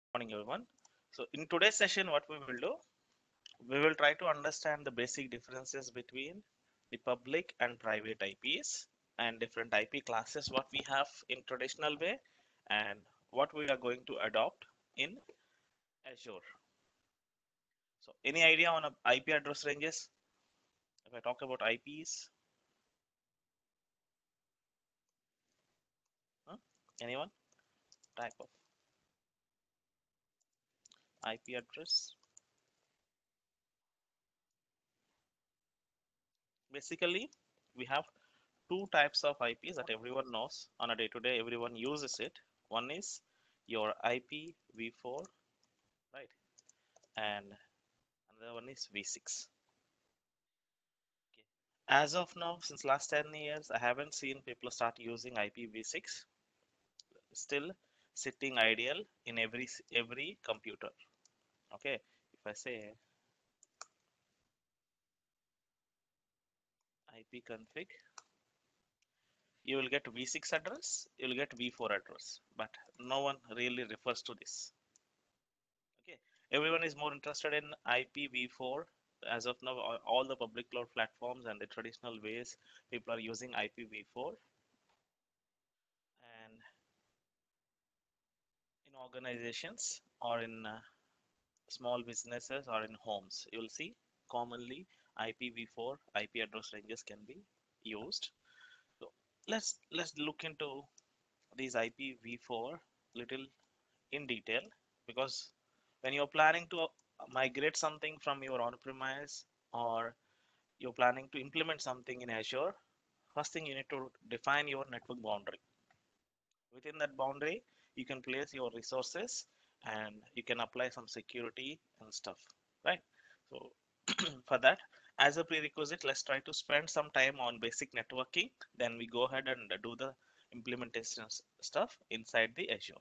Morning, everyone. So, in today's session, what we will do, we will try to understand the basic differences between the public and private IPs and different IP classes, what we have in traditional way, and what we are going to adopt in Azure. So, any idea on IP address ranges? If I talk about IPs, huh? Anyone? Type of IP address. Basically, we have two types of IPs that everyone knows on a day to day, everyone uses it. One is your IPv4, right? And another one is V6. Okay. As of now, since last 10 years, I haven't seen people start using IPv6, still sitting ideal in every computer. Okay. If I say ipconfig, you will get V6 address, you will get V4 address, but no one really refers to this. Okay, everyone is more interested in IPv4. As of now, all the public cloud platforms and the traditional ways people are using IPv4. And in organizations or in small businesses or in homes, you will see commonly IPv4 IP address ranges can be used. So let's look into these IPv4 little in detail, because when you're planning to migrate something from your on-premise or you're planning to implement something in Azure, first thing you need to define your network boundary. Within that boundary, you can place your resources and you can apply some security and stuff, right? So for that, as a prerequisite, let's try to spend some time on basic networking. Then we go ahead and do the implementation stuff inside the Azure.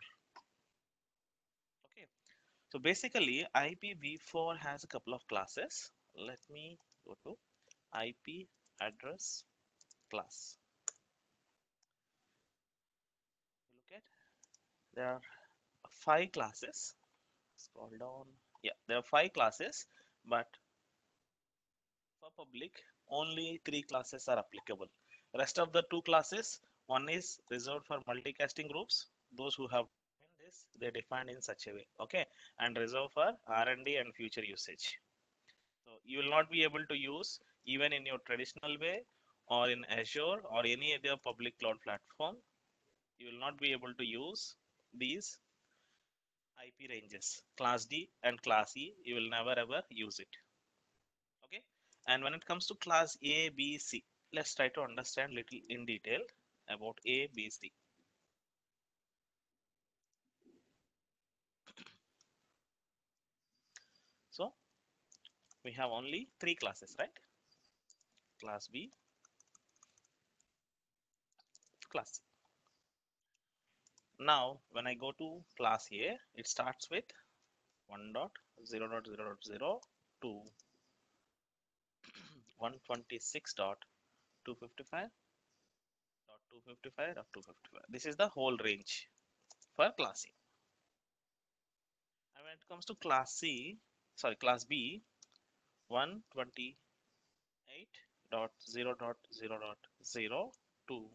Okay. So basically, IPv4 has a couple of classes. Let me go to IP address class. Look at, there are five classes. Scroll down. Yeah, there are five classes, but for public, only three classes are applicable. Rest of the two classes, one is reserved for multicasting groups. Those who have this, they defined in such a way. Okay, and reserved for R&D and future usage. So you will not be able to use even in your traditional way or in Azure or any other public cloud platform. You will not be able to use these IP ranges, class D and class E. You will never ever use it. Okay. And when it comes to class A, B, C, let's try to understand little in detail about A, B, C. So we have only three classes, right? Class B, class C. Now, when I go to class A, it starts with 1.0.0.0 to 126.255.255.255. This is the whole range for class A. And when it comes to class C, sorry, class B, 128.0.0.0 to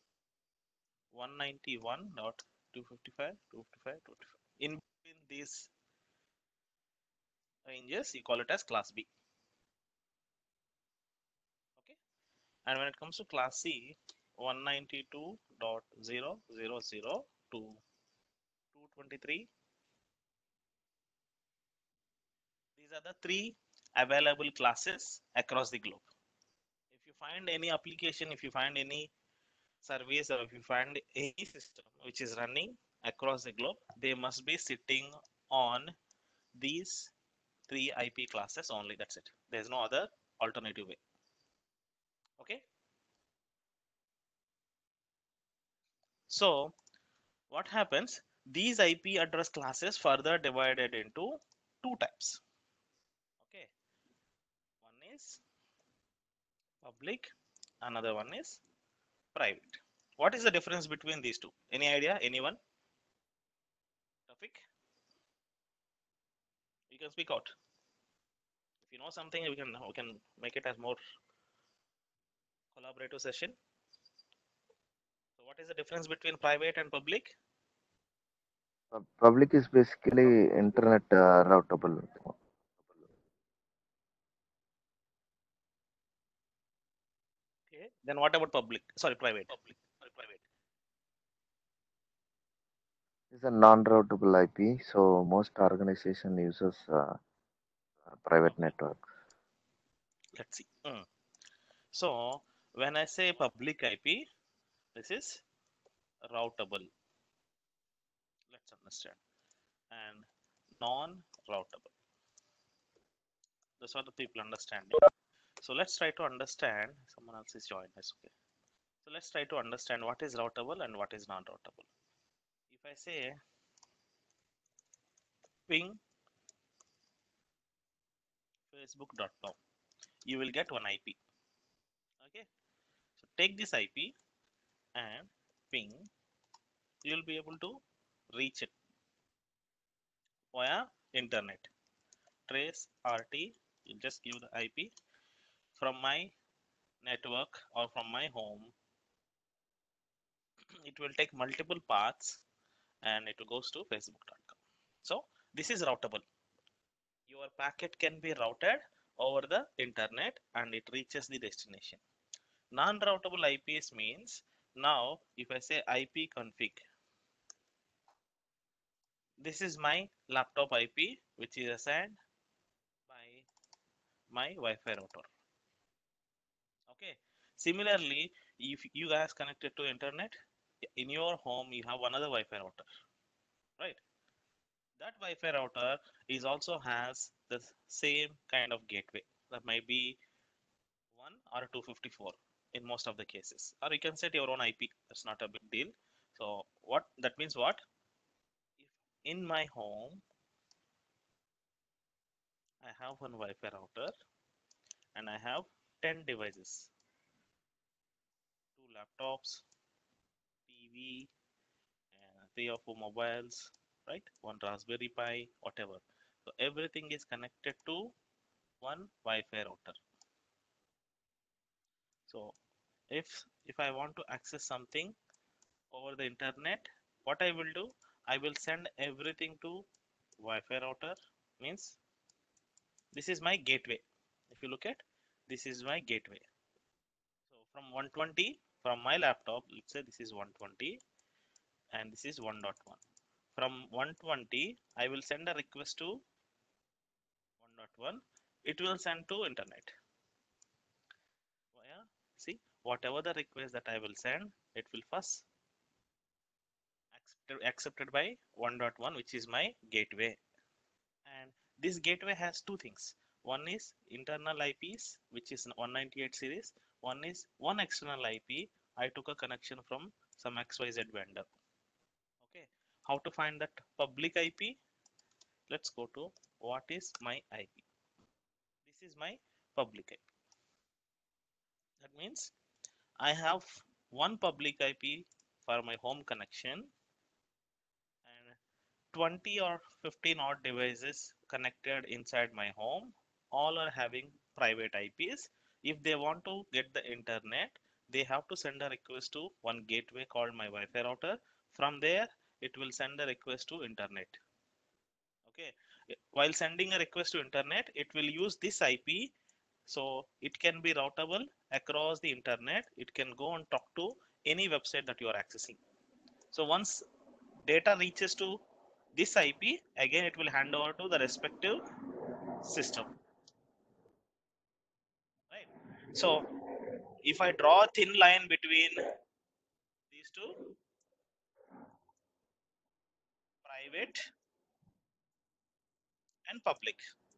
191.255.255.255. In between these ranges, you call it as class B. Okay. And when it comes to class C, 192.0.0.0 to 223. These are the three available classes across the globe. If you find any application, if you find any service, or if you find any system which is running across the globe, they must be sitting on these three IP classes only. That's it. There's no other alternative way. Okay. So what happens? These IP address classes further divided into two types. Okay. One is public, another one is private. What is the difference between these two? Any idea? Anyone? Topic? You can speak out. If you know something, we can make it as more collaborative session. So what is the difference between private and public? Public is basically internet routable. Okay. Then what about public? Sorry, private. It's a non-routable IP, so most organization uses private Okay. network. Let's see. So when I say public IP, this is routable. Let's understand. And non-routable. That's what the people understand. So let's try to understand. Someone else is joined. That's okay. So let's try to understand what is routable and what is non-routable. If I say ping facebook.com, you will get one IP. Okay. So take this IP and ping. You will be able to reach it via internet. Trace RT. You just give the IP from my network or from my home. It will take multiple paths and it goes to facebook.com. So this is routable. Your packet can be routed over the internet and it reaches the destination. Non-routable IPs means, now if I say IP config, this is my laptop IP which is assigned by my Wi-Fi router. Okay. Similarly, if you guys connected to internet in your home, you have another Wi-Fi router, right? That Wi-Fi router is also has the same kind of gateway. That might be 1 or 254 in most of the cases, or you can set your own IP. That's not a big deal. So what that means, what if in my home I have one Wi-Fi router and I have 10 devices, two laptops, TV, and three or four mobiles, right? One Raspberry Pi, whatever. So everything is connected to one Wi-Fi router. So if I want to access something over the internet, what I will do, I will send everything to Wi-Fi router. Means this is my gateway. If you look at, this is my gateway. So from 120, from my laptop, let's say this is 120 and this is 1.1. From 120, I will send a request to 1.1. It will send to internet. Yeah, see, whatever the request that I will send, it will first accepted by 1.1, which is my gateway. And this gateway has two things. One is internal IPs, which is 198 series. One is one external IP. I took a connection from some XYZ vendor. Okay. How to find that public IP? Let's go to what is my IP. This is my public IP. That means I have one public IP for my home connection and 20 or 15 odd devices connected inside my home, all are having private IPs. If they want to get the internet, they have to send a request to one gateway called my Wi-Fi router. From there, it will send a request to internet. Okay. While sending a request to internet, it will use this IP. So it can be routable across the internet. It can go and talk to any website that you are accessing. So once data reaches to this IP, again it will hand over to the respective system, right? So if I draw a thin line between these two, private and public,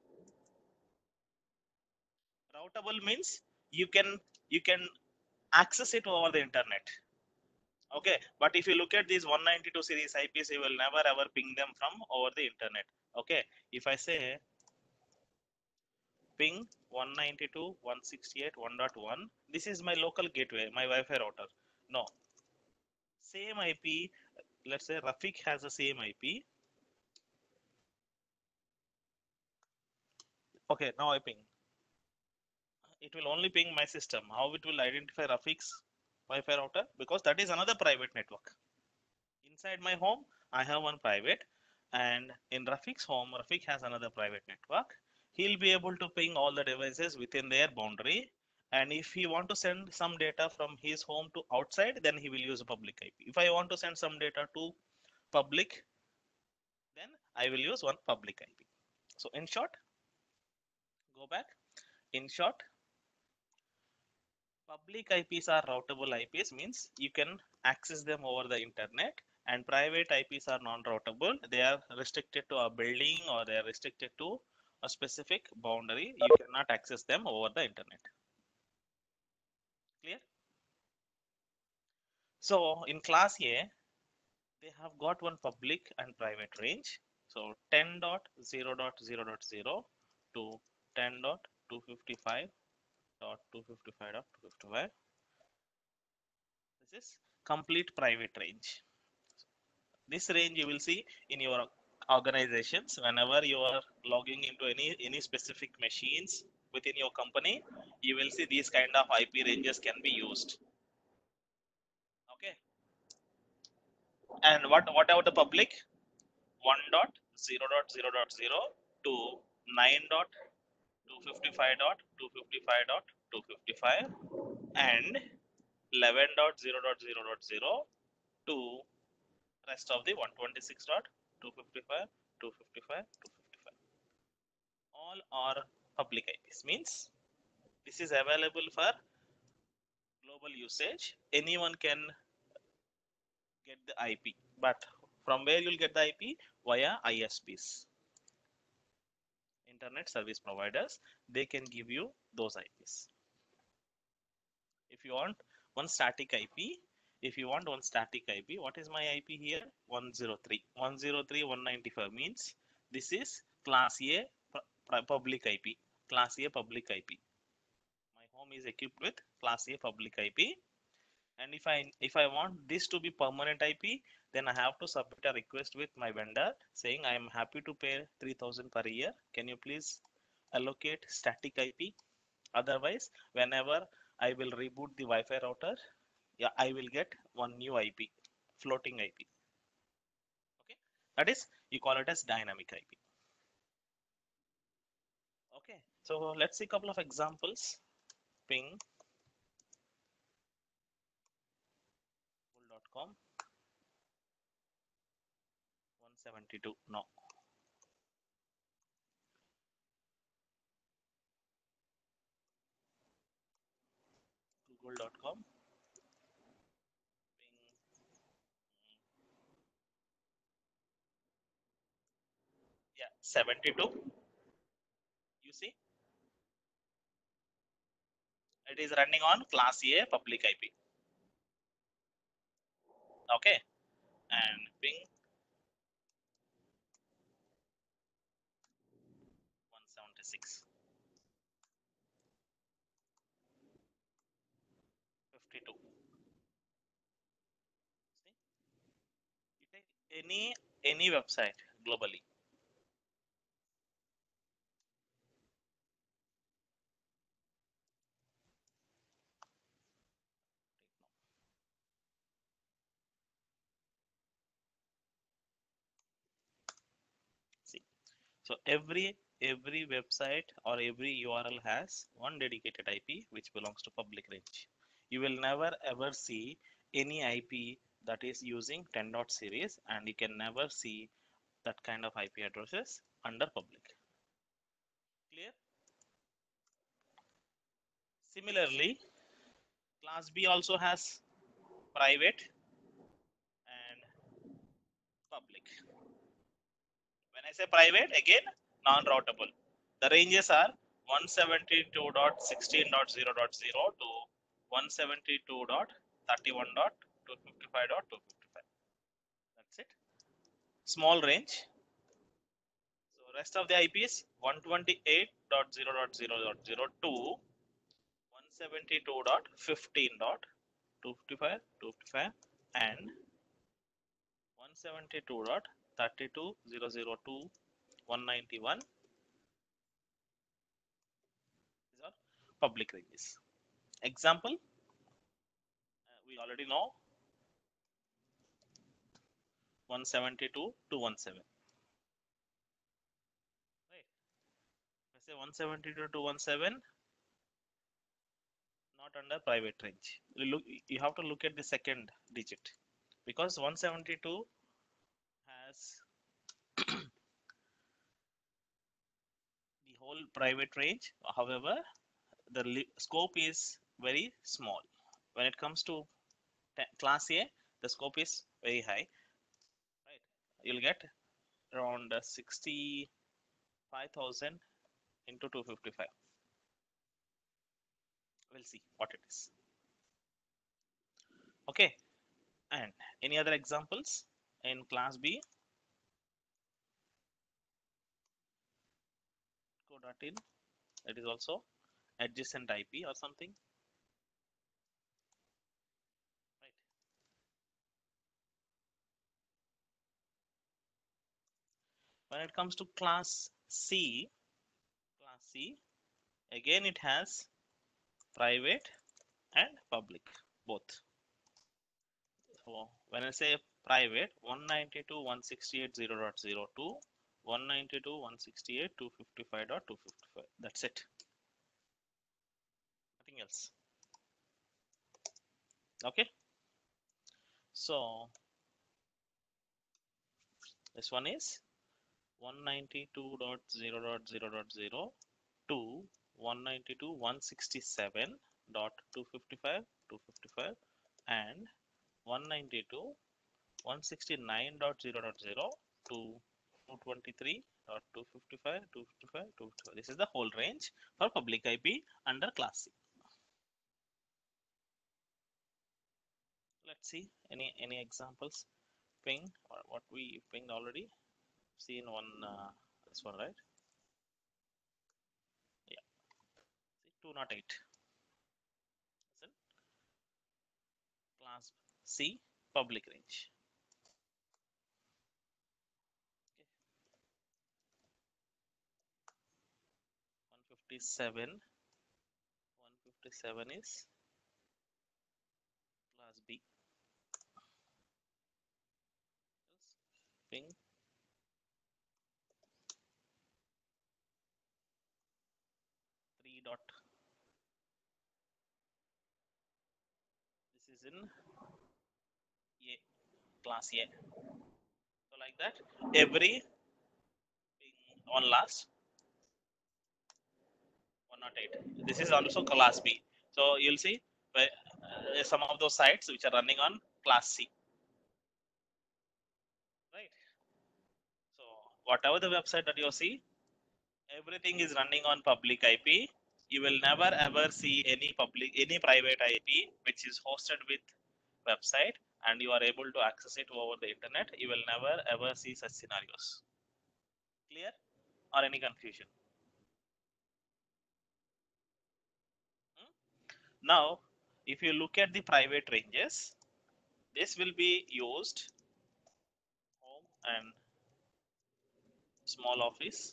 routable means you can access it over the internet. Okay, but if you look at these 192 series IPs, you will never ever ping them from over the internet. Okay, if I say ping 192.168.1.1, this is my local gateway, my Wi-Fi router. No, same IP, let's say Rafik has the same IP. Okay, now I ping. It will only ping my system. How it will identify Rafiq's Wi-Fi router? Because that is another private network. Inside my home, I have one private, and in Rafiq's home, Rafiq has another private network. He'll be able to ping all the devices within their boundary. And if he want to send some data from his home to outside, then he will use a public IP. If I want to send some data to public, then I will use one public IP. So in short, go back. In short, public IPs are routable IPs, means you can access them over the internet, and private IPs are non-routable. They are restricted to a building, or they are restricted to a specific boundary. You cannot access them over the internet. Clear? So in class A, they have got one public and private range. So 10.0.0.0 to 10.255.255.255. This is complete private range. This range you will see in your organizations whenever you are logging into any specific machines within your company. You will see these kind of IP ranges can be used. Okay, and what about the public? 1.0.0.0 to 9.255.255.255 and 11.0.0.0 to rest of the 126.255, 255, 255. All are public IPs, means this is available for global usage. Anyone can get the IP, but from where you'll get the IP? Via ISPs, internet service providers. They can give you those IPs. If you want one static IP, if you want one static IP, what is my IP here? 103. 103, 195 means this is class A public IP. Class A public IP. My home is equipped with class A public IP. And if I want this to be permanent IP, then I have to submit a request with my vendor saying I am happy to pay 3,000 per year. Can you please allocate static IP? Otherwise, whenever I will reboot the Wi-Fi router, yeah, I will get one new IP, floating IP. Okay, that is, you call it as dynamic IP. Okay, so let's see a couple of examples. Ping google.com 172. No, google.com ping. Yeah, 72. You see, it is running on class A public IP. Okay, and ping 176. 52. See, you take any website globally. See, so every website or every URL has one dedicated IP which belongs to public range. You will never ever see any IP that is using 10 dot series, and you can never see that kind of IP addresses under public. Clear? Similarly, class B also has private and public. When I say private, again, non-routable. The ranges are 172.16.0.0 to 172.31.255.255. That's it. Small range. So rest of the IPs 128.0.0.0 to 172.15.255 and 172.32.0.0 to 191 public ranges. Example, we already know 172 to 17. Right? I say 172 to 17, not under private range. You have to look at the second digit because 172 has the whole private range. However, the scope is very small. When it comes to class A, the scope is very high. Right? You'll get around 65,000 into 255. We'll see what it is. Okay, and any other examples in class B? Co.in, it is also adjacent IP or something, right? When it comes to class C, again it has private and public both. So when I say private, 192.168.0.02, 192.168.255.255. That's it. Nothing else. Okay. So this one is 192.0.0.0 to 192.167.255 and 192.169.0.0 to 223.255. This is the whole range for public IP under class C. Let's see any examples. Ping, or what we pinged already. Seen one, this one, right? Yeah, see 208. Listen, class C public range. Okay. 157 is class B. Ping 3 dot. This is in A, class A. So like that, every ping one last 108. This is also class B. So you'll see some of those sites which are running on class C, right? So whatever the website that you see, everything is running on public IP. You will never ever see any private IP which is hosted with website and you are able to access it over the internet. You will never ever see such scenarios. Clear? Or any confusion? Now, if you look at the private ranges, this will be used home and small office.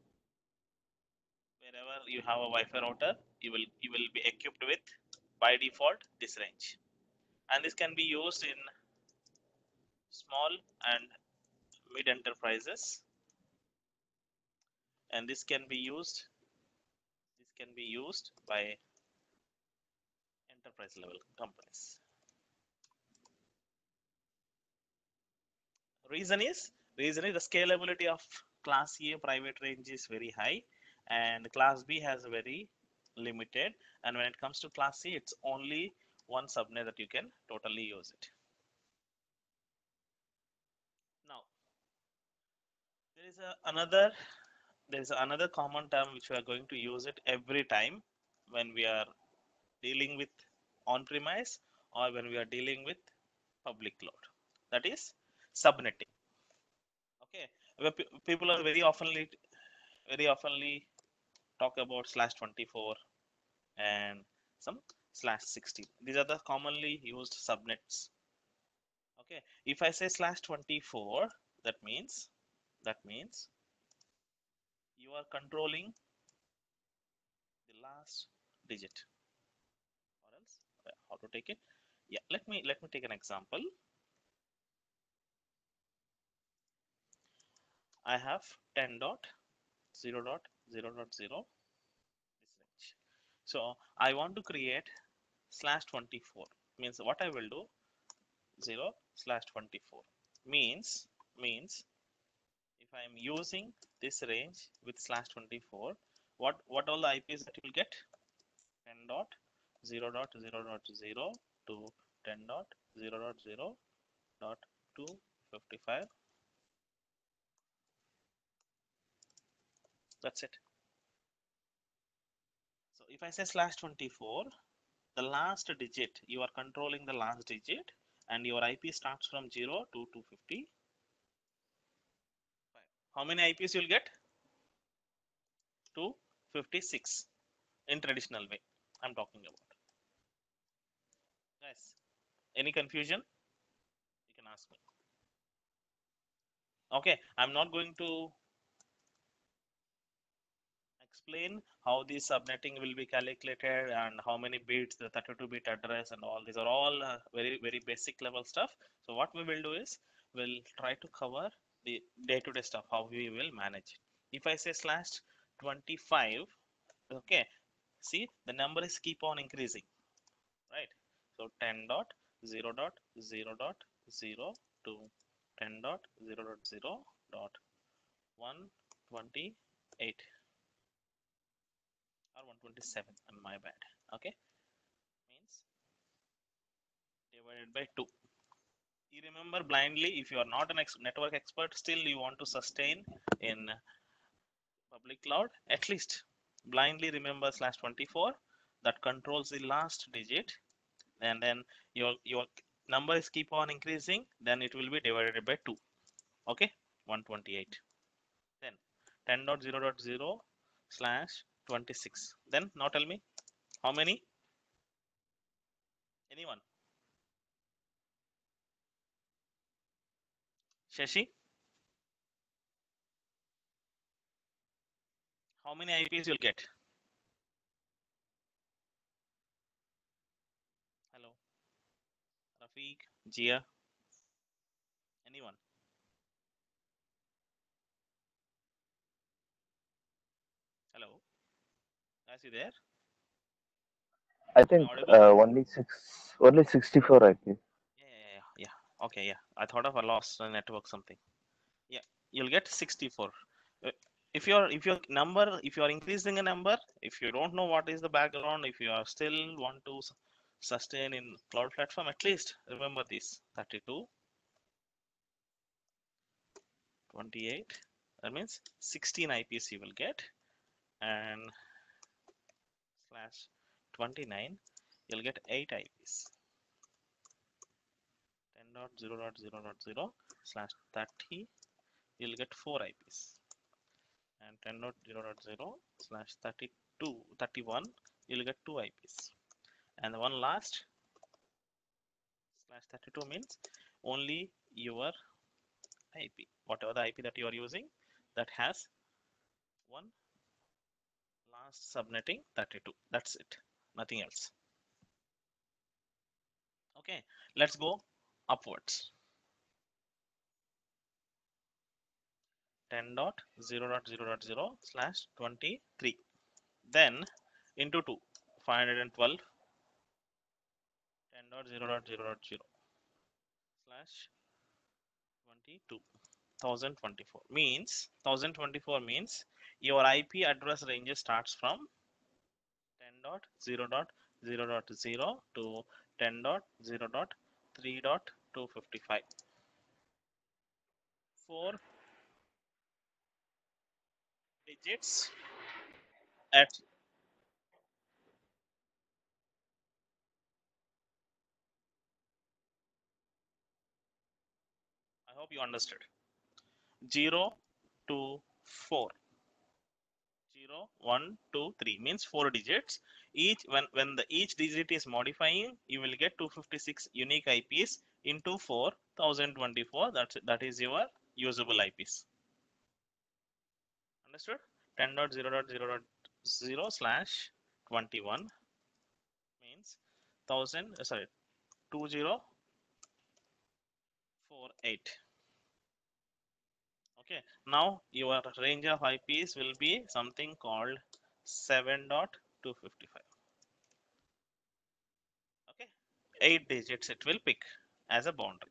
Wherever you have a Wi-Fi router, you will be equipped with by default this range, and this can be used in small and mid enterprises, and this can be used by enterprise level companies. Reason is the scalability of class A private range is very high and class B has very limited, and when it comes to class C, it's only one subnet that you can totally use it. Now there is another common term which we are going to use it every time when we are dealing with on-premise or when we are dealing with public cloud. That is subnetting. Okay, where people are very oftenly talk about /24 and some /16. These are the commonly used subnets. Okay, if I say /24, that means you are controlling the last digit, or else how to take it. Yeah, let me take an example. I have 10.0.0.0 this range. So I want to create /24, means what I will do, 0/24 means if I am using this range with /24, what all the IPs that you will get? 10.0.0.0 to 10.0.0.255. That's it. So if I say /24, the last digit, you are controlling the last digit, and your IP starts from 0 to 255. How many IPs you'll get? 256 in traditional way I'm talking about. Guys, any confusion? You can ask me. Okay, I'm not going to explain how the subnetting will be calculated and how many bits, the 32-bit address and all. These are all very basic level stuff. So what we will do is we'll try to cover the day-to-day stuff, how we will manage it. If I say /25, okay, see the number is keep on increasing, right? So 10.0.0.0 to 10.0.0.128 or 127, and my bad. Okay, means divided by 2. You remember blindly, if you are not an network expert, still you want to sustain in public cloud, at least blindly remember /24, that controls the last digit, and then your number is keep on increasing, then it will be divided by 2. Okay, 128. Then 10.0.0/26. Then now tell me how many? Anyone? Shashi, how many IPs you'll get? Hello, Rafiq, Jia, anyone? Hello, guys, you there? I Am I think audible? only 64 IP. Yeah. Okay, yeah. I thought of a lost network something. Yeah, you'll get 64. Uh, if you are increasing a number, if you don't know what is the background, if you are still want to sustain in cloud platform, at least remember this 32, 28. That means 16 IPs you will get, and /29, you'll get 8 IPs. 10.0.0.0/30, you'll get 4 IPs, and 10.0.0/31, you'll get 2 IPs, and the one last /32 means only your IP, whatever the IP that you are using, that has one last subnetting 32. That's it, nothing else. Okay, let's go upwards. 10.0.0.0/23, then into 2, 512. 10.0.0.0/22, 1024 means your IP address range starts from 10.0.0.0 to 10.0.3.255. 4 digits at, I hope you understood, 0 to 4. 0, 1, 2, 3 means 4 digits. Each when the each digit is modifying, you will get 256 unique IPs into 4,024. That is your usable IPs. Understood? 10.0.0.0/23 21 means 1000, sorry, 2048. Okay, now your range of IPs will be something called 7.255. Okay, 8 digits it will pick as a boundary.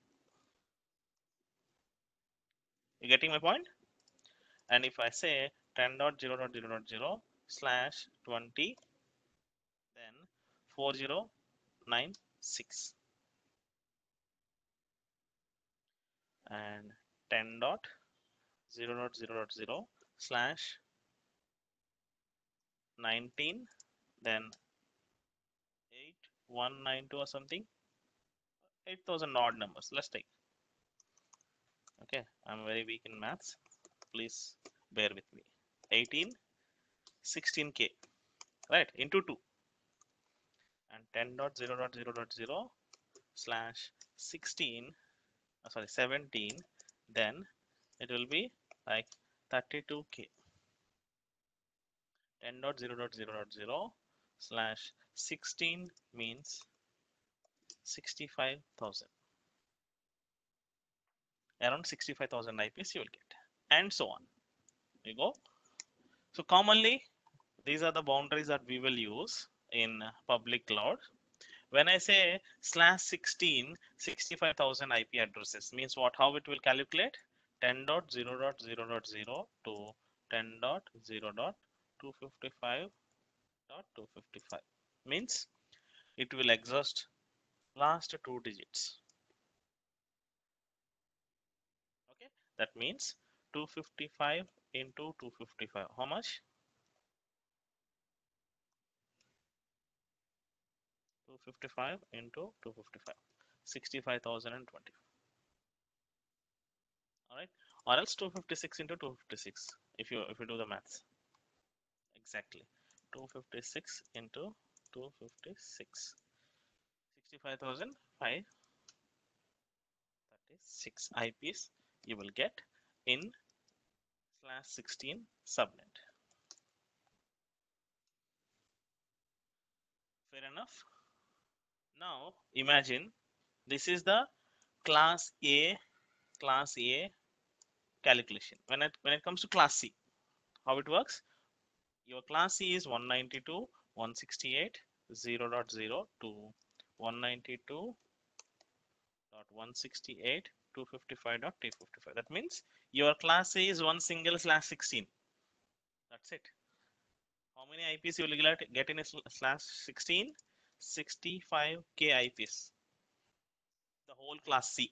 You getting my point? And if I say 10.0.0.0 slash 20, then 4096, and 10.0.0.0 slash 19, then 8192 or something, 8000 odd numbers. Let's take. Okay, I'm very weak in maths. Please bear with me. 18, 16k, right, into 2, and 10.0.0.0 slash 16, sorry, 17, then it will be like 32k. 10.0.0.0 slash 16 means 65,000. Around 65,000 IPs you will get, and so on. You go. So commonly, these are the boundaries that we will use in public cloud. When I say slash 16, 65,000 IP addresses means what? How it will calculate? 10.0.0.0 to 10.0.255.255 means it will exhaust last 2 digits. Okay, that means 255 into 255. How much? 255 into 255. 65,020. All right, or else 256 into 256 if you do the maths. Exactly, 256 into 256, 65,536 IPs you will get in slash 16 subnet. Fair enough. Now imagine this is the class A calculation. When it comes to class C, how it works? Your class C is 192.168.0.0 to 192.168.255.255. That means your class C is one single slash 16. That's it. How many IPs you will get in a slash 16? 65k IPs. The whole class C.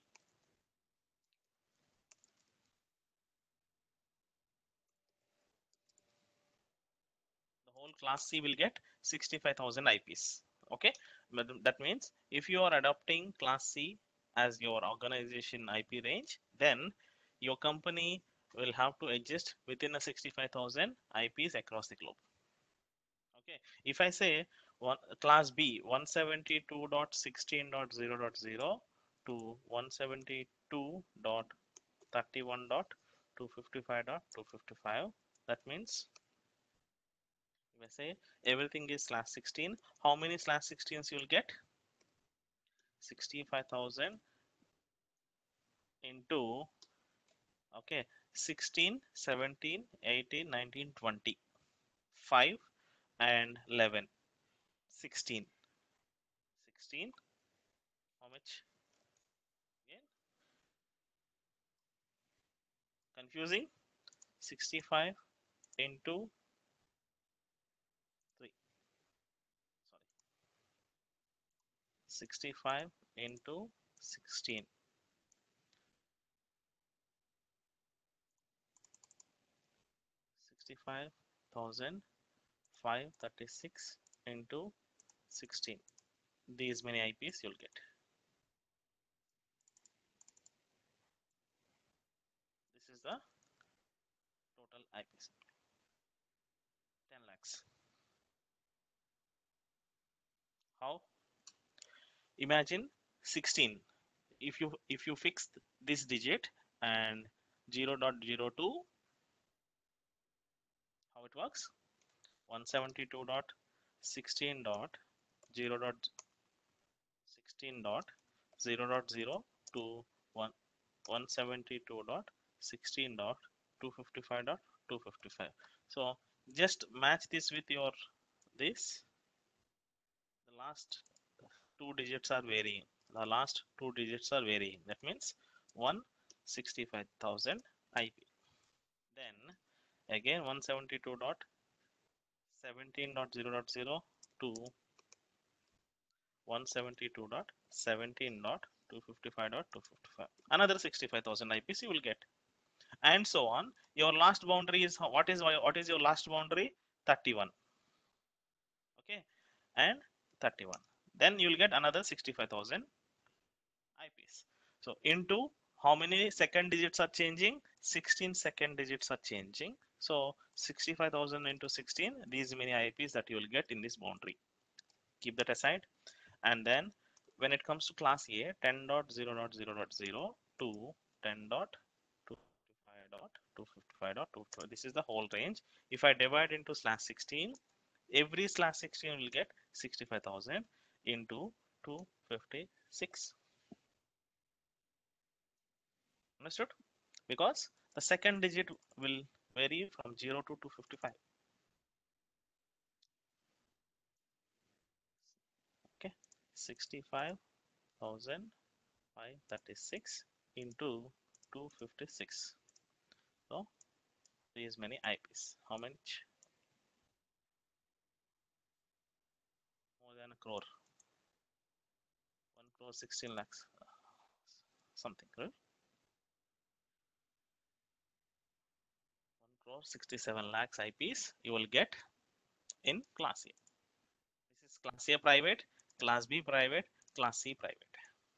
The whole class C will get 65,000 IPs. Okay, but that means if you are adopting class C as your organization IP range, then your company will have to adjust within a 65,000 IPs across the globe. Okay, if I say class B 172.16.0.0 to 172.31.255.255, that means if I say everything is slash 16, how many slash 16s you will get? 65,000 into, okay, 16, 17, 18, 19, 20, 5 and 11, 16. 16, how much? Again, confusing. 65 into 3. Sorry. 65 into 16. 65,536 into 16. These many IPs you'll get. This is the total IPs. 10 lakhs. How? Imagine 16. If you fix this digit and 0.02, how it works? 172.16 16.0.16.0.0 to 172.16.255.255. So just match this with your this. The last two digits are varying. The last two digits are varying. That means 165,000 IP. Then again 172.17.0.0 to 172.17.255.255. Another 65,000 IPs you will get, and so on. Your last boundary is what is your last boundary? 31. Okay, and 31. Then you will get another 65,000 IPs. So into how many second digits are changing? 16 second digits are changing. So 65,000 into 16, these many IPs that you will get in this boundary. Keep that aside. And then when it comes to class A, 10.0.0.0 to 10.255.255.255. This is the whole range. If I divide into slash 16, every slash 16 will get 65,000 into 256. Understood? Because the second digit will vary from 0 to 255. Okay, 65,536 into 256. So these many IPs. How much? More than a crore. 1 crore 16 lakhs. Something, right? 1 crore 67 lakhs IPs you will get in class A. This is class A private, class B private, class C private.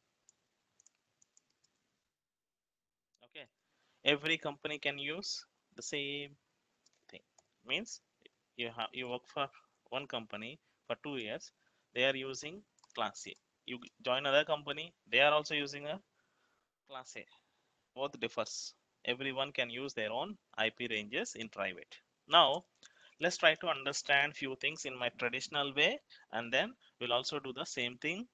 Okay. Every company can use the same thing. Means you work for one company for 2 years, they are using class A. You join another company, they are also using a class A. Both differs. Everyone can use their own IP ranges in private. Now let's try to understand few things in my traditional way, and then we'll also do the same thing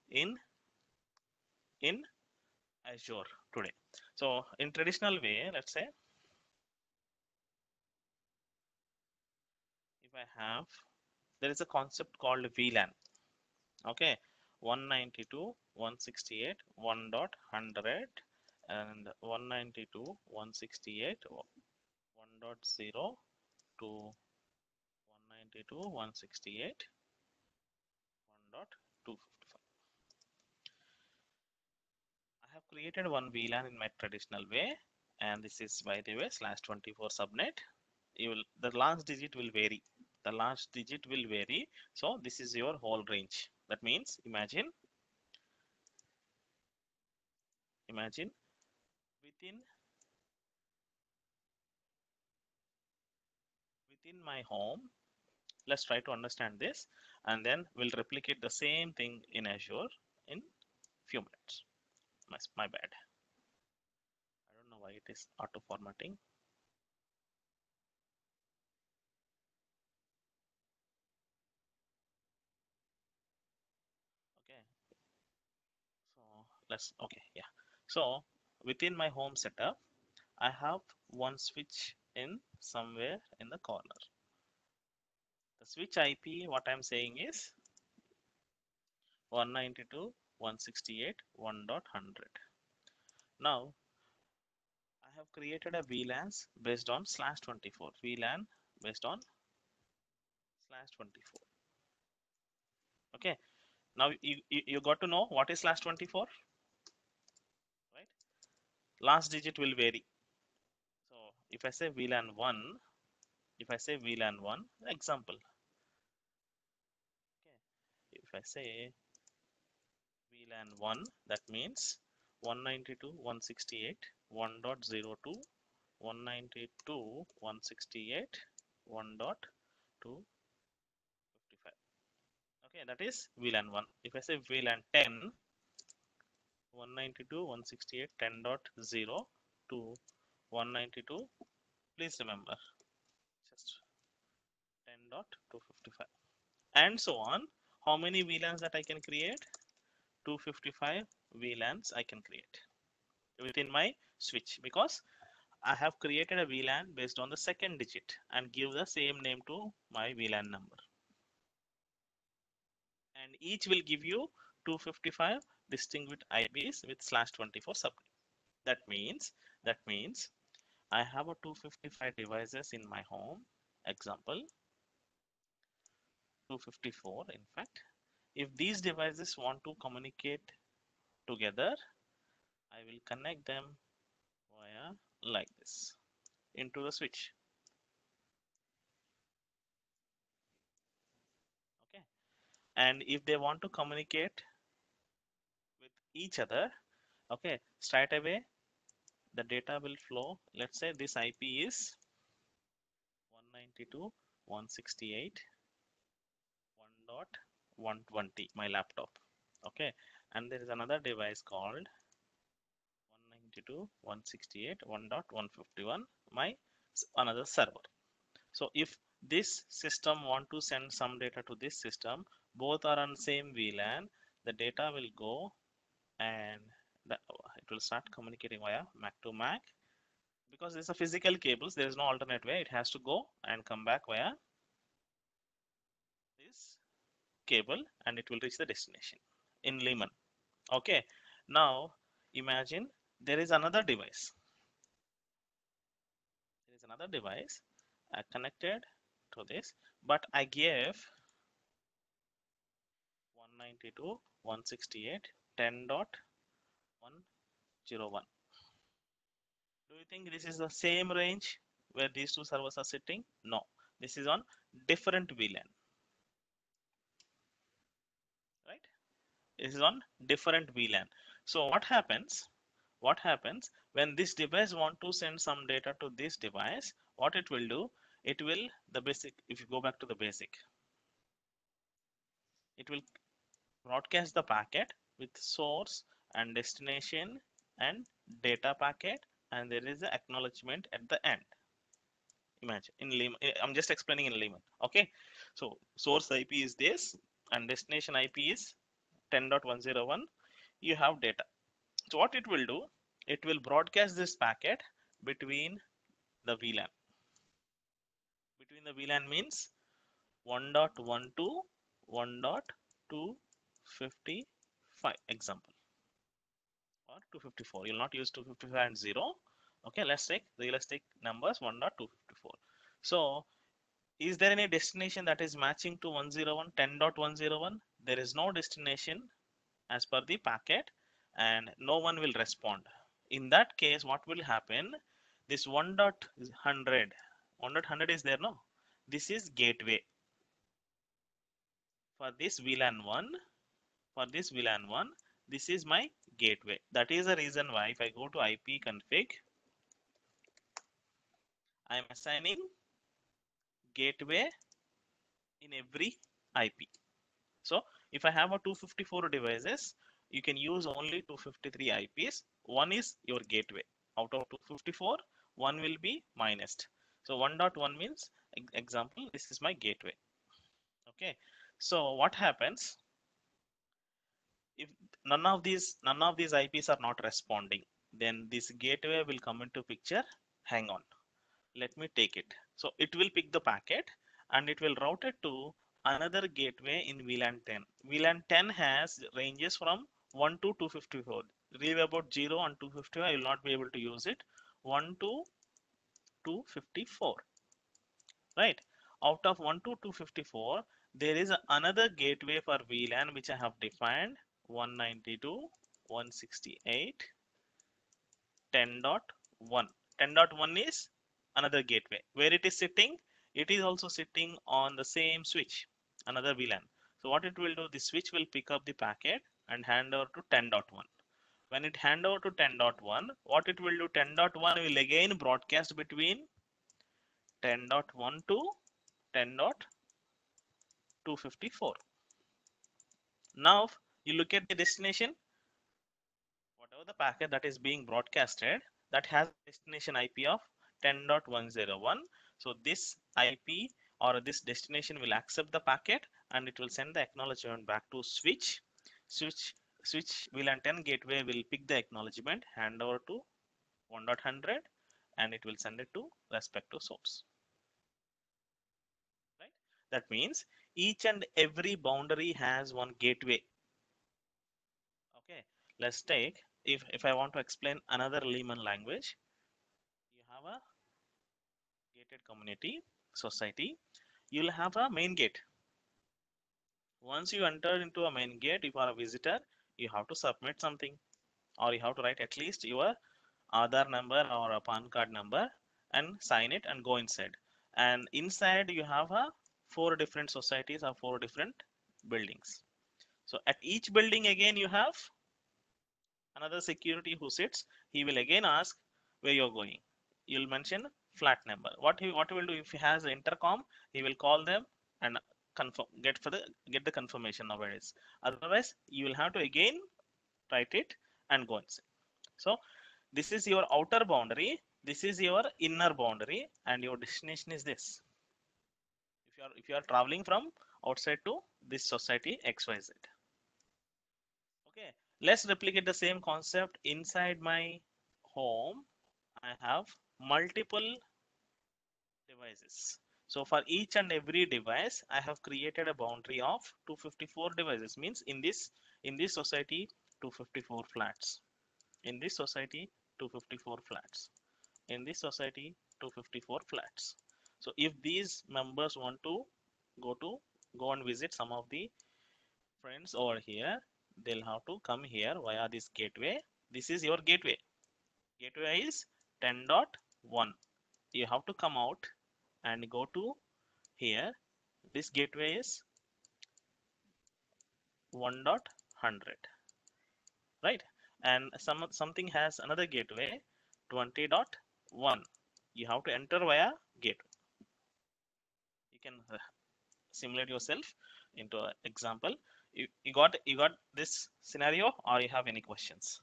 in Azure today. So in traditional way, let's say if I have, there is a concept called VLAN. Okay, 192.168 1.100 and 192.168 1.0 to 192.168 1.255. I have created one VLAN in my traditional way, and this is, by the way, /24 subnet. The last digit will vary. The last digit will vary. So this is your whole range. That means imagine within my home. Let's try to understand this, and then we'll replicate the same thing in Azure in few minutes. My bad. I don't know why it is auto formatting. Okay. Yeah. So within my home setup, I have one switch in somewhere in the corner. The switch IP, what I'm saying is 192.168.1.100. Now I have created a VLANs based on /24. VLAN based on /24. Okay. Now you got to know what is /24, right? Last digit will vary. So if I say VLAN 1, example. Okay. If I say VLAN 1, that means 192.168.1.02, 192.168, 1.255. Okay, that is VLAN 1. If I say VLAN 10, 192.168, 10.0 to 192, please remember, just 10.255. and so on. How many VLANs that I can create? 255 VLANs I can create within my switch, because I have created a VLAN based on the second digit and give the same name to my VLAN number. And each will give you 255 distinct IPs with /24 subnet. That means I have a 255 devices in my home. Example 254. In fact, if these devices want to communicate together, I will connect them via like this into the switch. Okay, and if they want to communicate with each other, okay, straight away the data will flow. Let's say this IP is 192.168.1.120, my laptop. Okay, and there is another device called 192.168.1.151, my another server. So if this system want to send some data to this system, both are on same VLAN, the data will go and it will start communicating via MAC to MAC. Because these are physical cables, there is no alternate way. It has to go and come back via this cable, and it will reach the destination in layman. Okay, now imagine there is another device. There is another device connected to this, but I gave 192.168.10.101. Do you think this is the same range where these two servers are sitting? No, this is on different VLAN, right? This is on different VLAN. So what happens? What happens when this device want to send some data to this device? What it will do? It will the basic. If you go back to the basic, it will broadcast the packet with source and destination and data packet, and there is an acknowledgement at the end. Imagine in layman, I'm just explaining in layman. Okay, so source IP is this and destination IP is 10.101. You have data. So what it will do, it will broadcast this packet between the VLAN. Between the VLAN means 1.12, 1.255 example, or 254. You'll not use 255 and 0. Okay, let's take realistic numbers 1.254. So is there any destination that is matching to 101, 10.101? There is no destination as per the packet, and no one will respond. In that case, what will happen? This 1.100, 1.100 is there, no? This is gateway for this VLAN 1. For this VLAN 1, this is my gateway. That is the reason why if I go to IP config, I am assigning gateway in every IP. So if I have a 254 devices, you can use only 253 IPs. One is your gateway. Out of 254, one will be minused. So 1.1 means example, this is my gateway. Okay. So what happens if none of these IPs are not responding? Then this gateway will come into picture. Hang on. Let me take it. So it will pick the packet and it will route it to another gateway in VLAN 10. VLAN 10 has ranges from 1 to 254. Leave about 0 and 255, I will not be able to use it. 1 to 254, right? Out of 1 to 254, there is another gateway for VLAN which I have defined 192.168.10.1. 10.1 is another gateway. Where it is sitting? It is also sitting on the same switch, another VLAN. So what it will do, the switch will pick up the packet and hand over to 10.1. When it hand over to 10.1, what it will do, 10.1 will again broadcast between 10.1 to 10.254. Now you look at the destination, whatever the packet that is being broadcasted, that has destination IP of 10.101. So this IP or this destination will accept the packet and it will send the acknowledgement back to switch. Switch VLAN 10 gateway will pick the acknowledgement, hand over to 1.100, and it will send it to respective source. Right? That means each and every boundary has one gateway. Okay, let's take, if I want to explain another layman language, you have a gated community society, you'll have a main gate. Once you enter into a main gate, if you are a visitor, you have to submit something, or you have to write at least your Aadhaar number or a PAN card number and sign it and go inside. And inside you have a 4 different societies or 4 different buildings. So at each building again you have another security who sits. He will again ask where you're going. You'll mention flat number. What he will do, if he has an intercom, he will call them and confirm, get the confirmation of where it is. Otherwise you will have to again write it and go inside. So this is your outer boundary, this is your inner boundary, and your destination is this. If you are traveling from outside to this society XYZ. Okay, let's replicate the same concept inside my home. I have multiple devices. So for each and every device, I have created a boundary of 254 devices. Means in this society, 254 flats. In this society, 254 flats. In this society, 254 flats. So if these members want to go to go and visit some of the friends over here, they'll have to come here via this gateway. This is your gateway. Gateway is 10.1. You have to come out and go to here. This gateway is 1.100, right? And something has another gateway 20.1. You have to enter via gateway. You can simulate yourself into an example. You got this scenario, or you have any questions?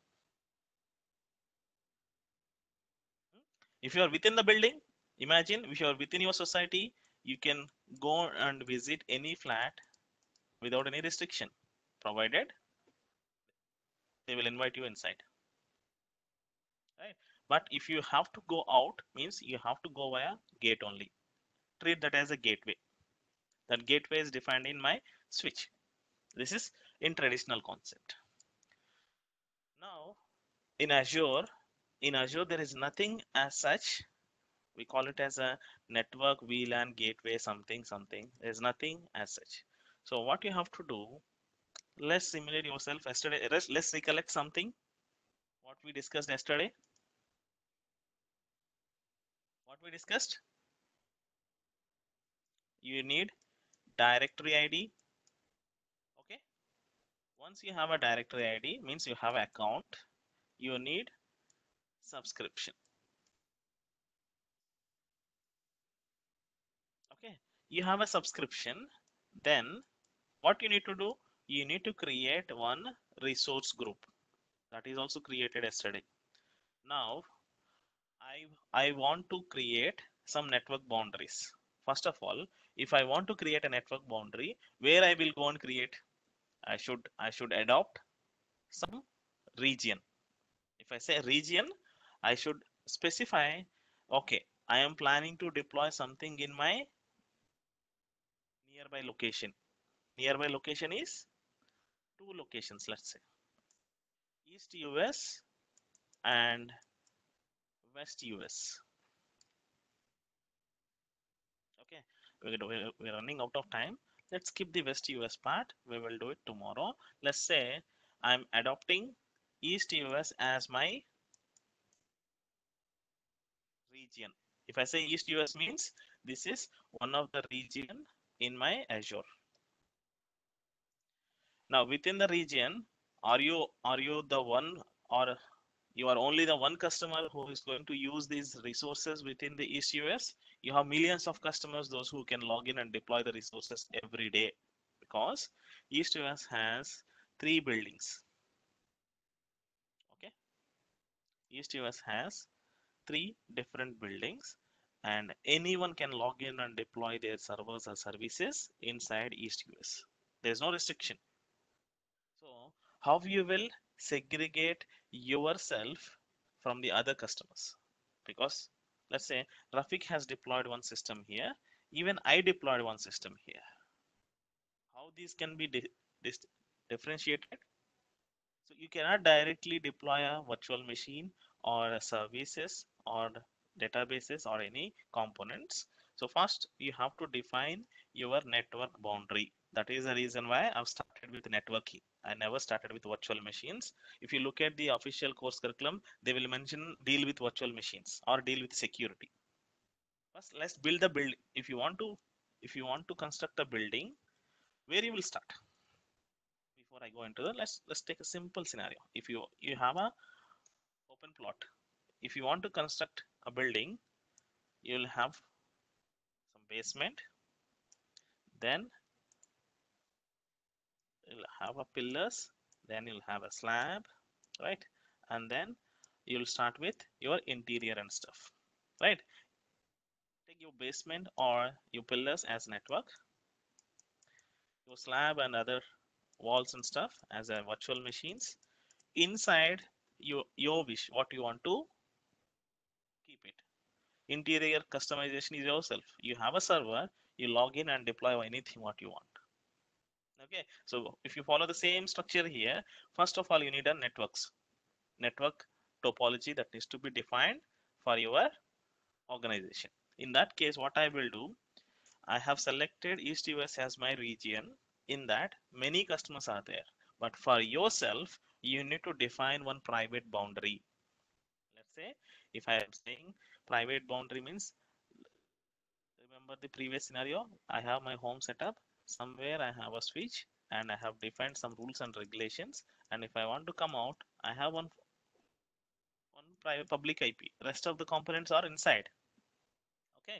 If you are within the building, imagine if you are within your society, you can go and visit any flat without any restriction, provided they will invite you inside, right? But if you have to go out, means you have to go via gate only. Treat that as a gateway. That gateway is defined in my switch. This is in traditional concept. Now in Azure there is nothing as such. We call it as a network VLAN gateway something something. There's nothing as such. So what you have to do, let's simulate yourself yesterday. Let's recollect something what we discussed yesterday. What we discussed, you need directory ID. Okay, once you have a directory ID, means you have an account. You need subscription. Okay, you have a subscription. Then what you need to do, you need to create one resource group. That is also created yesterday. Now I want to create some network boundaries. First of all, if I want to create a network boundary, where I will go and create, I should adopt some region. If I say region, I should specify, okay, I am planning to deploy something in my nearby location. Nearby location is 2 locations, let's say East US and West US. Okay, we're running out of time. Let's skip the West US part. We will do it tomorrow. Let's say I'm adopting East US as my region. If I say East US means this is one of the region in my Azure. Now within the region, are you the one, or you are only the one customer who is going to use these resources within the East US? You have millions of customers, those who can log in and deploy the resources every day, because East US has 3 buildings. Okay, East US has 3 different buildings, and anyone can log in and deploy their servers or services inside EastUS. There's no restriction. So how you will segregate yourself from the other customers? Because let's say Rafiq has deployed one system here, even I deployed one system here. How these can be differentiated? So you cannot directly deploy a virtual machine or a services or databases or any components. So first you have to define your network boundary. That is the reason why I've started with networking. I never started with virtual machines. If you look at the official course curriculum, they will mention deal with virtual machines or deal with security. First, let's build the build. If you want to construct a building, where you will start? Before I go into the, let's take a simple scenario. If you have a open plot, if you want to construct a building, you will have some basement, then you'll have a pillars, then you'll have a slab, right? And then you'll start with your interior and stuff, right? Take your basement or your pillars as network, your slab and other walls and stuff as a virtual machines. Inside your wish, what you want to keep it. Interior customization is yourself. You have a server, you log in and deploy anything what you want. Okay, so if you follow the same structure here, first of all, you need a network topology that needs to be defined for your organization. In that case, what I will do, I have selected East US as my region. In that, many customers are there, but for yourself, you need to define one private boundary. Let's say if I am saying private boundary means, remember the previous scenario, I have my home setup, somewhere I have a switch and I have defined some rules and regulations, and if I want to come out, I have one private public IP, rest of the components are inside. Okay,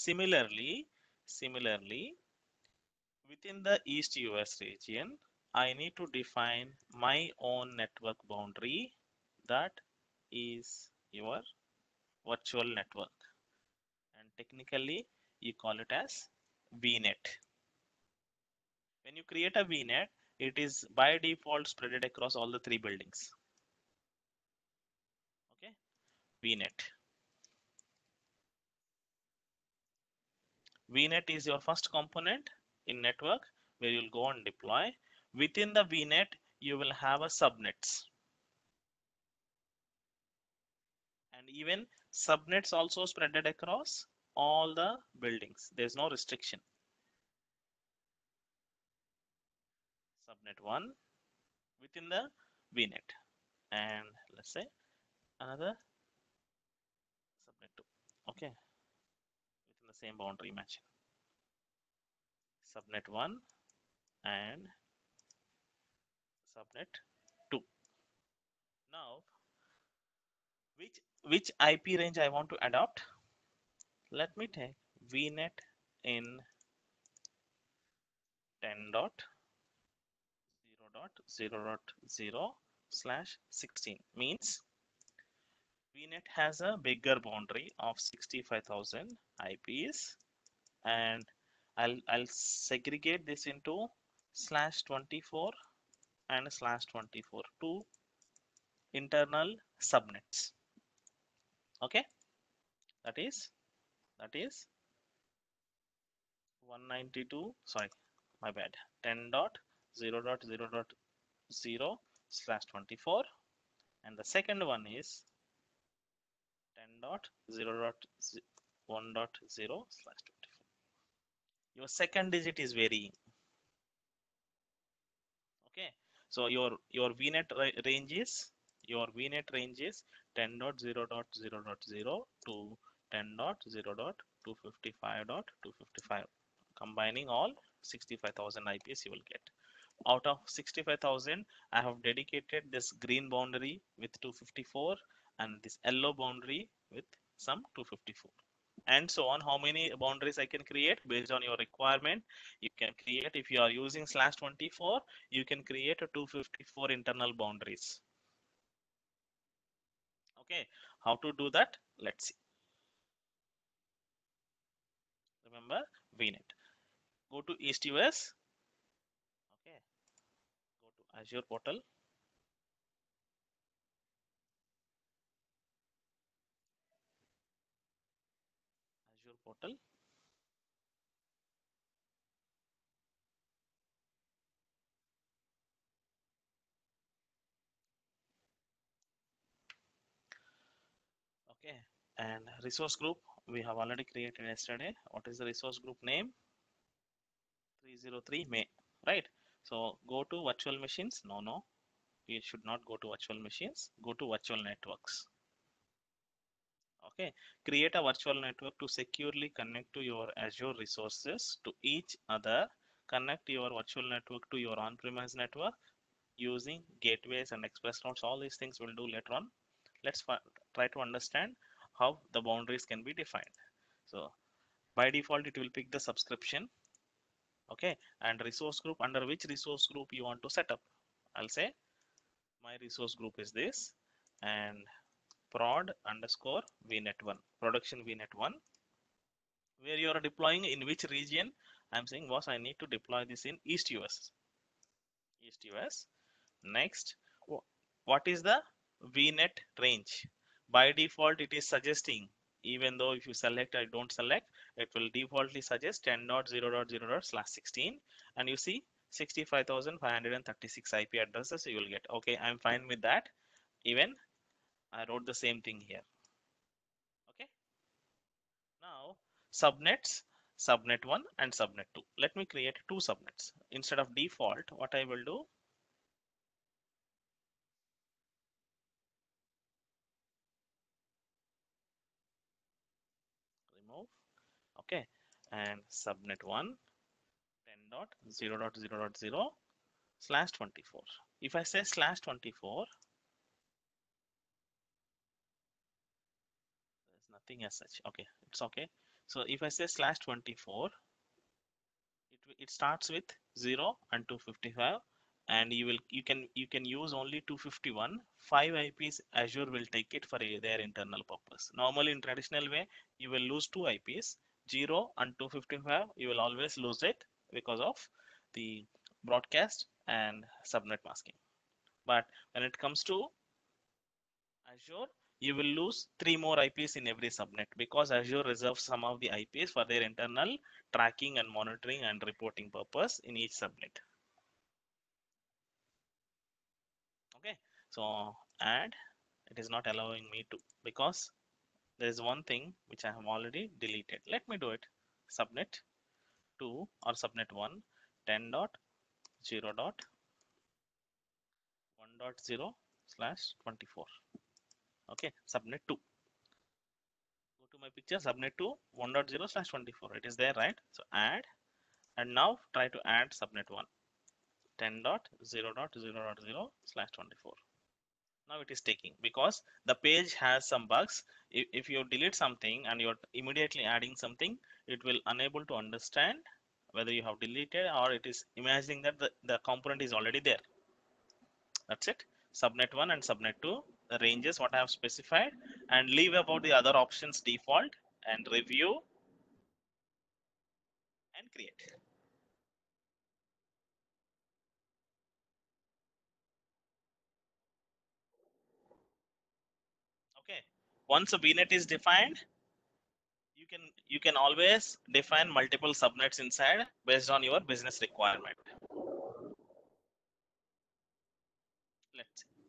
similarly within the East US region, I need to define my own network boundary, that is your virtual network, and technically you call it as VNet. When you create a VNet, it is by default spread across all the three buildings. Okay, VNet. VNet is your first component in network where you'll go and deploy. Within the VNet, you will have a subnets. And even subnets also spread across all the buildings. There's no restriction. Subnet 1 within the VNet. And let's say another subnet 2. Okay, within the same boundary match. Subnet 1 and subnet 2. Now, which IP range I want to adopt? Let me take VNet in 10.0.0.0/16 means VNet has a bigger boundary of 65,000 IPs, and I'll segregate this into /24 and /24 two internal subnets. Okay, that is 192, sorry, my bad, 10.0.0.0/24, and the second one is 10.0.1.0/24. Your second digit is varying. Okay, so your VNet range is 10.0.0.0 to 10.0.255.255. Combining all 65,000 IPs you will get. Out of 65,000, I have dedicated this green boundary with 254 and this yellow boundary with some 254, and so on. How many boundaries I can create based on your requirement? You can create, if you are using /24, you can create a 254 internal boundaries. Okay, how to do that? Let's see. Remember VNet. Go to East US. Okay. Go to Azure portal. Azure portal. Okay. And resource group we have already created yesterday. What is the resource group name? 303 May. Right. So go to virtual machines. No. You should not go to virtual machines. Go to virtual networks. Okay, create a virtual network to securely connect to your Azure resources to each other. Connect your virtual network to your on-premise network using gateways and express routes. All these things we'll do later on. Let's try to understand how the boundaries can be defined. So by default it will pick the subscription. Okay, and resource group, under which resource group you want to set up. I'll say my resource group is this, and prod underscore vnet1, production vnet1, where you are deploying in which region. I'm saying, boss, I need to deploy this in East US. East US. Next, what is the VNet range? By default, it is suggesting, even though if you select, I don't select, it will defaultly suggest 10.0.0./16, and you see 65,536 IP addresses you will get. Okay, I'm fine with that. Even I wrote the same thing here. Okay. Now, subnets, subnet 1 and subnet 2. Let me create two subnets. Instead of default, what I will do, remove, okay, and subnet 1, 10.0.0.0/24. If I say /24, there's nothing as such. Okay, it's okay. So if I say /24, it starts with 0 and 255, and you can use only 251. 5 IPs Azure will take it for their internal purpose. Normally in traditional way you will lose 2 IPs, 0 and 255. You will always lose it because of the broadcast and subnet masking. But when it comes to Azure, you will lose 3 more IPs in every subnet, because Azure reserves some of the IPs for their internal tracking and monitoring and reporting purpose in each subnet. Okay, so add, it is not allowing me to, because there is one thing which I have already deleted. Let me do it. Subnet 2 or subnet 1, 10.0.1.0/24. Okay, subnet 2. Go to my picture, subnet 2, 1.0/24. It is there, right? So add, and now try to add subnet 1, 10.0.0.0/24. Now it is taking, because the page has some bugs. If you delete something and you're immediately adding something, it will unable to understand whether you have deleted, or it is imagining that the component is already there. That's it. Subnet 1 and subnet 2, the ranges what I have specified, and leave about the other options default, and review and create. Okay, once a VNet is defined, you can always define multiple subnets inside based on your business requirement. Let's see.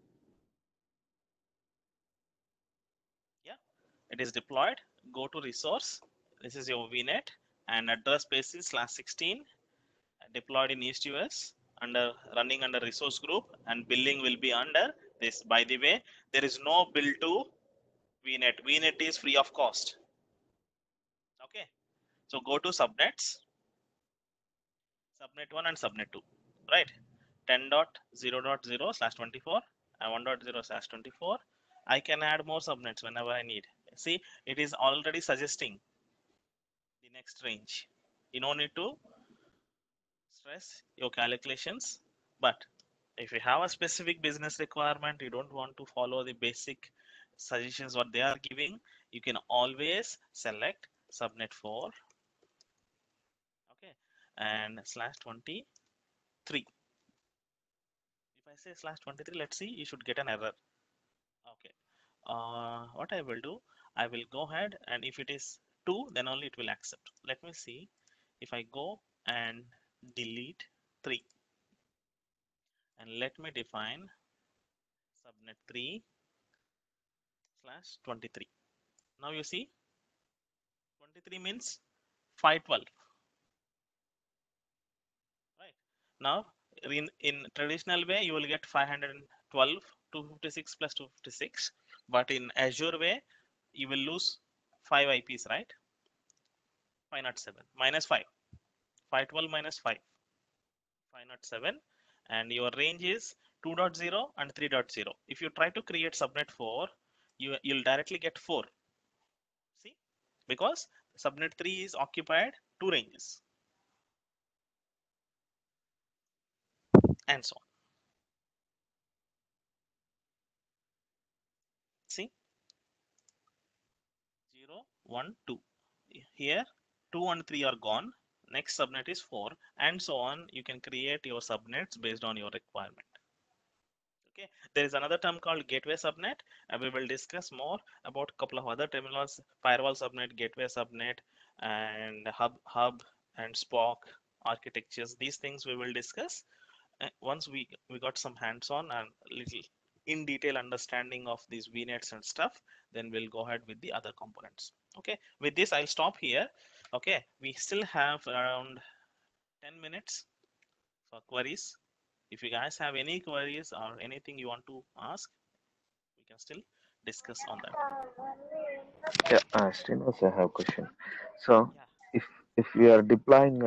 Yeah, it is deployed. Go to resource. This is your VNet, and address space is /16, deployed in East US, under running under resource group, and billing will be under this. By the way, there is no bill to VNet. VNet is free of cost. Okay, so go to subnets, subnet 1 and subnet 2, right? 10.0.0/24 and 1.0/24. I can add more subnets whenever I need. See, it is already suggesting the next range. You don't need to stress your calculations, but if you have a specific business requirement, you don't want to follow the basic suggestions what they are giving, you can always select subnet 4, and slash 23. If I say slash 23, let's see, you should get an error. Okay. What I will do, I will go ahead, and if it is 2, then only it will accept. Let me see if I go and delete 3, and let me define subnet 3 slash 23. Now you see 23 means 512, right? Now in traditional way you will get 512, 256 plus 256, but in Azure way you will lose 5 IPs, right? 507 minus 5, 512 minus 5, 507, and your range is 2.0 and 3.0. If you try to create subnet 4, you'll directly get 4. See, because subnet 3 is occupied 2 ranges, and so on. See, 0, 1, 2. Here 2 and 3 are gone. Next subnet is 4, and so on. You can create your subnets based on your requirement. Okay, there is another term called gateway subnet, and we will discuss more about a couple of other terminals: firewall subnet, gateway subnet, and hub and spoke architectures. These things we will discuss once we got some hands-on and little in detail understanding of these VNets and stuff. Then we'll go ahead with the other components. Okay, with this I'll stop here. Okay, we still have around 10 minutes for queries. If you guys have any queries or anything you want to ask, we can still discuss on that. Yeah, Srinivas, I have a question. So, Yeah. if if we are deploying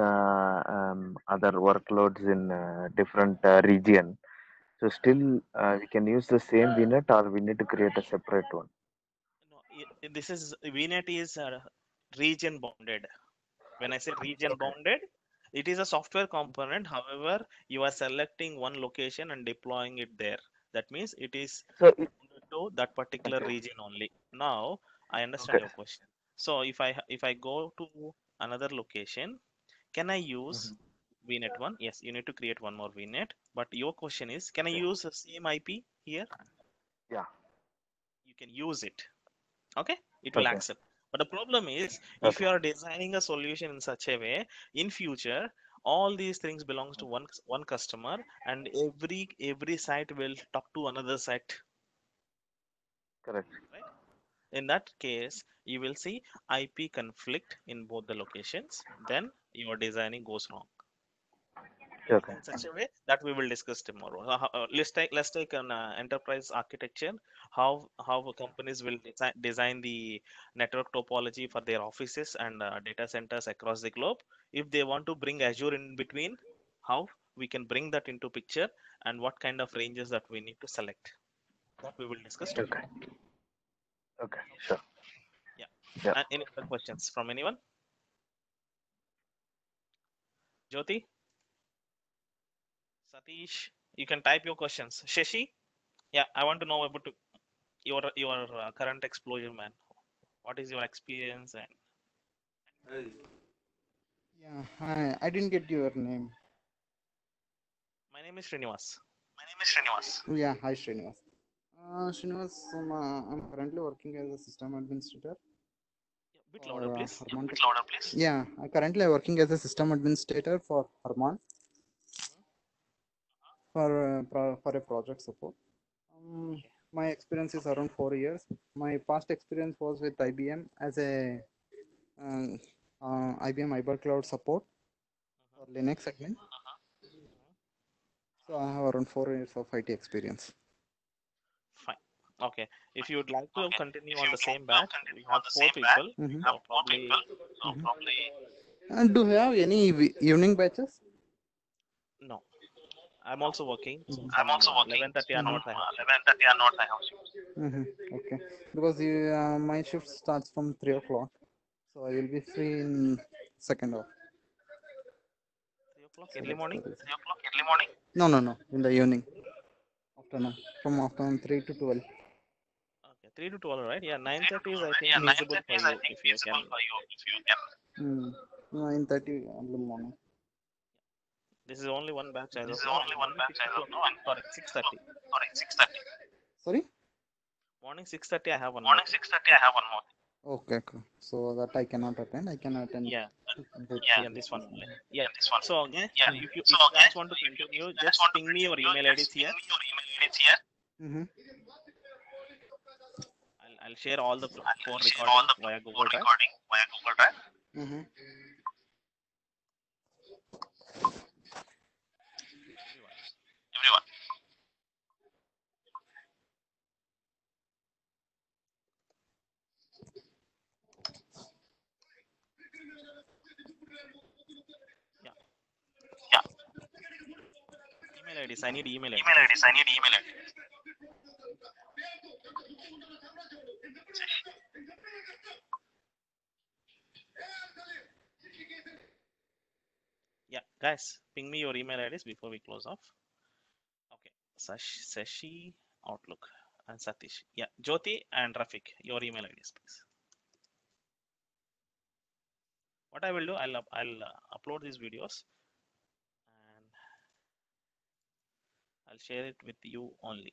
other workloads in different region, so still we can use the same VNet, or we need to create a separate one. No, this is VNet is region bounded. When I say region Okay. bounded, it is a software component. However, you are selecting one location and deploying it there. That means it is So, bounded to that particular okay. region only. Now I understand Okay. your question. So if I go to another location, can I use Mhm. VNet one? Yes, you need to create one more VNet. But your question is, can I Okay. use the same IP here? Yeah. You can use it. Okay, it will Okay. accept. But the problem is, if Okay. you are designing a solution in such a way, in future all these things belongs to one customer, and every site will talk to another site, Correct. right? In that case you will see IP conflict in both the locations, then your designing goes wrong. Okay, Okay. in such a way that we will discuss tomorrow. Let's take an enterprise architecture. How companies will design the network topology for their offices and data centers across the globe. If they want to bring Azure in between, how we can bring that into picture, and what kind of ranges that we need to select. That we will discuss tomorrow. Okay. Okay. Sure. Yeah. Yeah. And any other questions from anyone? Jyoti, Satish, you can type your questions. Shashi, yeah, I want to know about your current exposure, man. What is your experience? And Yeah, hi. I didn't get your name. my name is Srinivas. Yeah, hi Srinivas. Srinivas, I'm currently working as a system administrator Yeah, bit louder, for please. Harman. Yeah, I currently working as a system administrator for Harman Mhm. for a project support. Okay. My experience is around 4 years. My past experience was with IBM as a um, IBM Iber Cloud support for Mhm. Linux admin. Mhm. So I have around 4 years of IT experience. Fine. Okay. If you would like to continue on the same batch, we have 4 people. Mhm. So probably Mhm. And do you have any evening batches? no. I'm also working. So Mhm. from 11:30 onwards, I have shift. Okay, because my shift starts from 3 o'clock, so I will be free in second half. 3 o'clock So early that's the morning. reason. No, no, no. In the evening, afternoon, from afternoon 3 to 12. Okay, 3 to 12, right? Yeah, 9:30 is I think feasible for you if you can. Mm. 9:30 early morning. This is only one batch as This of is now. only one batch as of now. And Sorry, 6:30. sorry, 6:30. Sorry? Morning 6:30. I have one more. Morning 6:30. I have one more. Okay, okay. So that I cannot attend. I can attend. Yeah, Yeah. yeah, this one only. Yeah. This one. So again, Yeah. if you So guys guys, want to if you continue, guys just want to ping me your continue, email just IDs ping here. me your email IDs here. Mm-hmm. I'll share all the four Share all recording the via Google Drive. recording via Google Drive. Mm-hmm. Everyone. Yeah. Yeah. Email IDs. I need email IDs. Email IDs. I need email IDs. Yeah, guys, ping me your email IDs before we close off. Okay, Sashi, Outlook, and Satish. Yeah, Jyoti and Rafik, your email IDs, please. What I will do, I'll upload these videos and I'll share it with you only.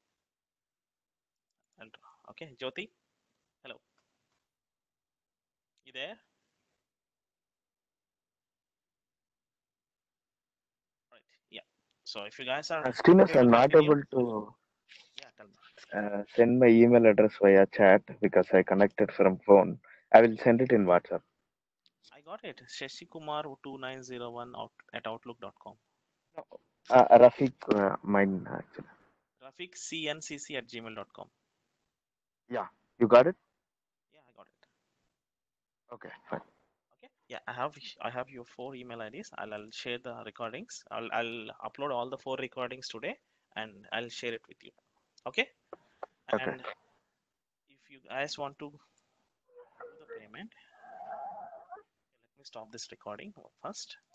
Okay, Jyoti, hello. You there? Right. Yeah. So if you guys are Still, okay to I'm not continue, able to yeah, tell me. send my email address via chat because I connected from phone. I will send it in WhatsApp. I got it. Shashikumar2901 at outlook.com. Rafiq, mine actually. Rafik cncc at gmail.com. Yeah, you got it? Yeah, I got it. Okay, fine. Okay. Yeah, I have your four email IDs. I'll share the recordings. I'll upload all the four recordings today and I'll share it with you. Okay. Okay. And if you guys want to do the payment, let me stop this recording first.